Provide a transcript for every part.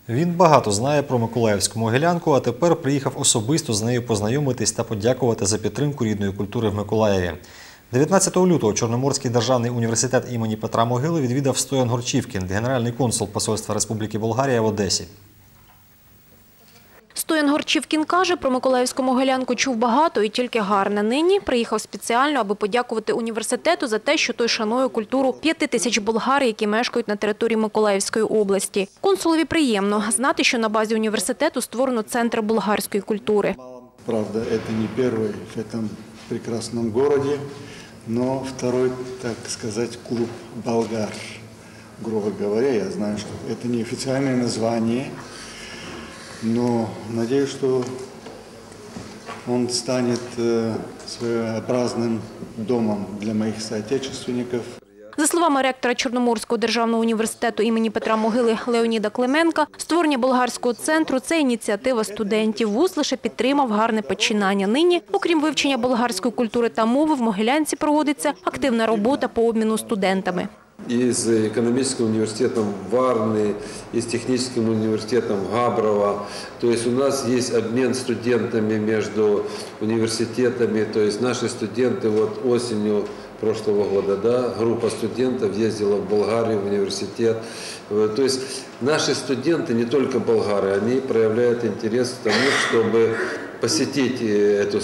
Він багато знає про Миколаївську Могилянку, а тепер приїхав особисто з нею познайомитись та подякувати за підтримку рідної культури в Миколаєві. 19 лютого Чорноморський державний університет імені Петра Могили відвідав Стоян Горчівкін, генеральний консул Посольства Республіки Болгарія в Одесі. Стоян Горчівкін каже, про Миколаївську Могилянку чув багато і тільки гарне. Нині приїхав спеціально, аби подякувати університету за те, що той шанує культуру 5000 болгар, які мешкають на території Миколаївської області. Консулові приємно знати, що на базі університету створено центр болгарської культури. Правда, це не перший в цьому прекрасному місті, але второй, так сказати, клуб болгар. Грубо говоря, я знаю, що це не офіційне названня. Но надеюсь, что он станет своеобразным домом для моих соотечественников. За словами ректора Чорноморського державного університету імені Петра Могили Леоніда Клименка, створення болгарського центру – це ініціатива студентів. ВУЗ лише підтримав гарне починання. Нині, окрім вивчення болгарської культури та мови, в Могилянці проводиться активна робота по обміну студентами. И с экономическим университетом Варны, и с техническим университетом Габрова. То есть у нас есть обмен студентами между университетами. То есть наши студенты вот осенью прошлого года, да, группа студентов ездила в Болгарию, в университет. То есть наши студенты, не только болгары, они проявляют интерес к тому, чтобы посетить эту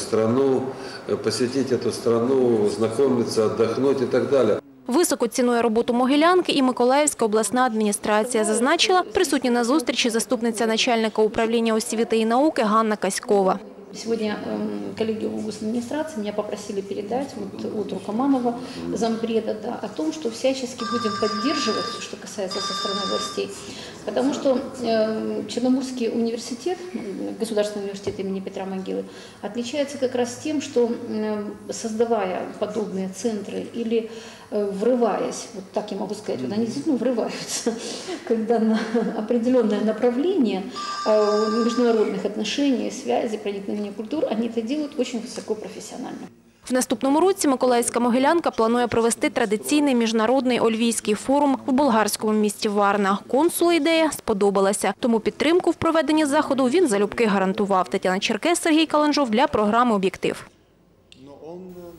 страну, знакомиться, отдохнуть и так далее. Високо цінує роботу Могилянки і Миколаївська обласна адміністрація, зазначила присутня на зустрічі заступниця начальника управління освіти і науки Ганна Каськова. Сегодня коллеги в администрации меня попросили передать от Рукоманова, зампреда, да, о том, что всячески будем поддерживать, что касается со стороны властей, потому что Черноморский университет, Государственный университет имени Петра Могилы, отличается как раз тем, что создавая подобные центры или врываясь, вот так я могу сказать, вот они действительно врываются, когда на определенное направление международных отношений, связи, проникновения культур, они это делают очень высокопрофессионально. В наступному році Миколаївська Могилянка планує провести традиційний міжнародний Ольвійський форум в болгарському місті Варна. Консулу ідея сподобалася, тому підтримку в проведенні заходу він залюбки гарантував. Тетяна Черкес, Сергій Каланжов для програми «Об'єктив».